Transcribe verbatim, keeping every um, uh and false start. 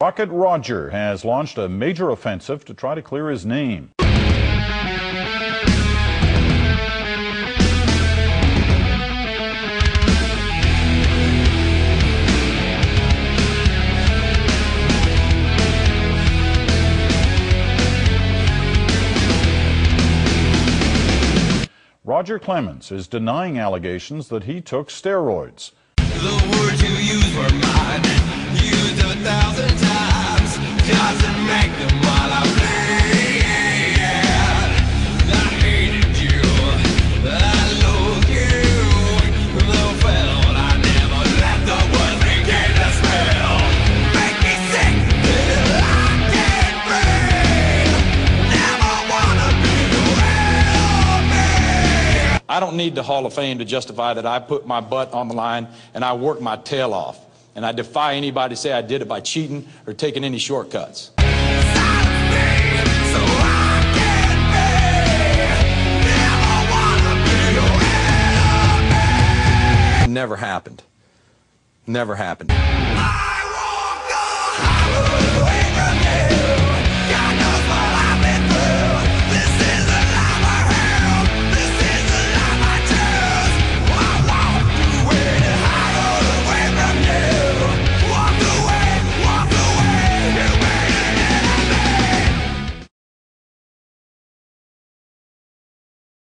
Rocket Roger has launched a major offensive to try to clear his name. Roger Clemens is denying allegations that he took steroids. The words you use were mine, used a thousand times, doesn't make them while I bleed. I hated you, I loathed you, though felt I never let the words begin to smell. Make me sick till I can't breathe, never wanna be your enemy. I don't need the Hall of Fame to justify that I put my butt on the line and I worked my tail off. And I defy anybody to say I did it by cheating or taking any shortcuts. Silence me, so I can be, never wanna be your enemy. Never happened. Never happened. I walk the highway.